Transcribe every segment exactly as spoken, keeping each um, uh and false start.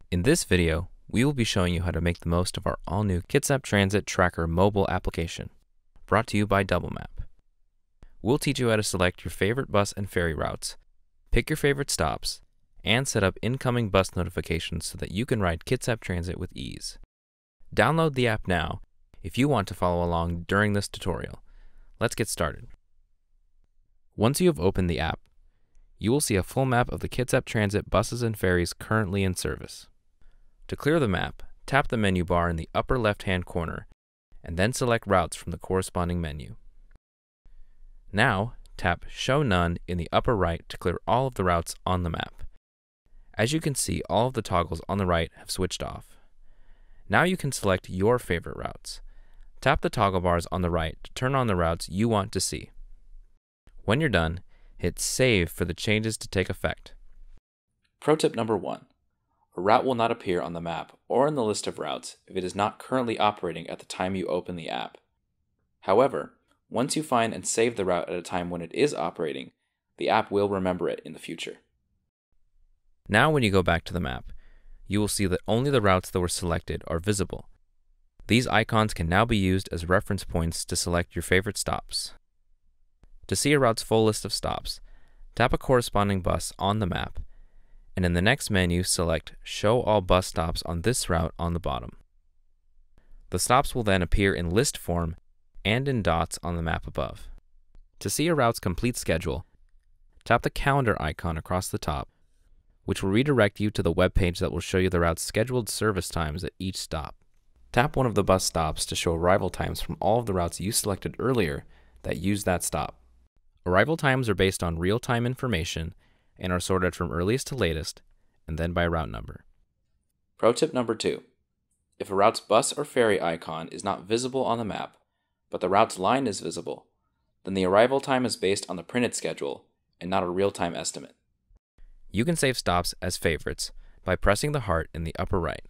In this video, we will be showing you how to make the most of our all-new Kitsap Transit Tracker mobile application, brought to you by DoubleMap. We'll teach you how to select your favorite bus and ferry routes, pick your favorite stops, and set up incoming bus notifications so that you can ride Kitsap Transit with ease. Download the app now if you want to follow along during this tutorial. Let's get started. Once you have opened the app, you will see a full map of the Kitsap Transit buses and ferries currently in service. To clear the map, tap the menu bar in the upper left-hand corner, and then select routes from the corresponding menu. Now, tap Show None in the upper right to clear all of the routes on the map. As you can see, all of the toggles on the right have switched off. Now you can select your favorite routes. Tap the toggle bars on the right to turn on the routes you want to see. When you're done, hit Save for the changes to take effect. Pro tip number one. A route will not appear on the map or in the list of routes if it is not currently operating at the time you open the app. However, once you find and save the route at a time when it is operating, the app will remember it in the future. Now when you go back to the map, you will see that only the routes that were selected are visible. These icons can now be used as reference points to select your favorite stops. To see a route's full list of stops, tap a corresponding bus on the map, and in the next menu select Show All Bus Stops on this route on the bottom. The stops will then appear in list form and in dots on the map above. To see a route's complete schedule, tap the calendar icon across the top, which will redirect you to the web page that will show you the route's scheduled service times at each stop. Tap one of the bus stops to show arrival times from all of the routes you selected earlier that use that stop. Arrival times are based on real-time information and are sorted from earliest to latest, and then by route number. Pro tip number two. If a route's bus or ferry icon is not visible on the map, but the route's line is visible, then the arrival time is based on the printed schedule and not a real-time estimate. You can save stops as favorites by pressing the heart in the upper right.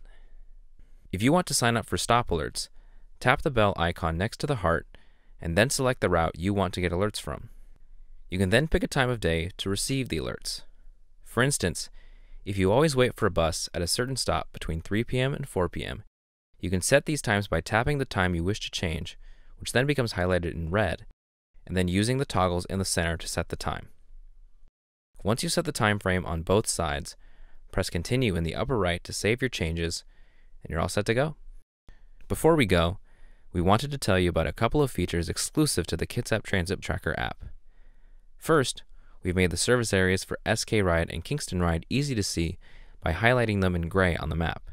If you want to sign up for stop alerts, tap the bell icon next to the heart and then select the route you want to get alerts from. You can then pick a time of day to receive the alerts. For instance, if you always wait for a bus at a certain stop between three p m and four p m, you can set these times by tapping the time you wish to change, which then becomes highlighted in red, and then using the toggles in the center to set the time. Once you set the time frame on both sides, press Continue in the upper right to save your changes, and you're all set to go. Before we go, we wanted to tell you about a couple of features exclusive to the Kitsap Transit Tracker app. First, we've made the service areas for S K Ride and Kingston Ride easy to see by highlighting them in gray on the map.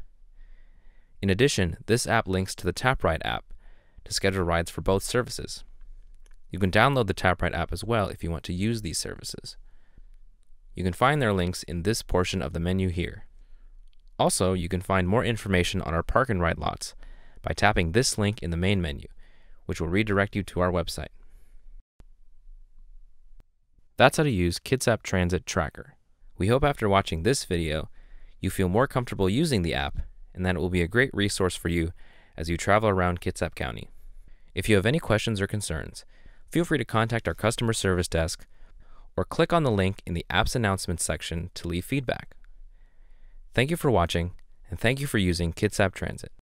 In addition, this app links to the TapRide app to schedule rides for both services. You can download the TapRide app as well if you want to use these services. You can find their links in this portion of the menu here. Also, you can find more information on our park and ride lots by tapping this link in the main menu, which will redirect you to our website. That's how to use Kitsap Transit Tracker. We hope after watching this video, you feel more comfortable using the app and that it will be a great resource for you as you travel around Kitsap County. If you have any questions or concerns, feel free to contact our customer service desk or click on the link in the app's announcements section to leave feedback. Thank you for watching, and thank you for using Kitsap Transit.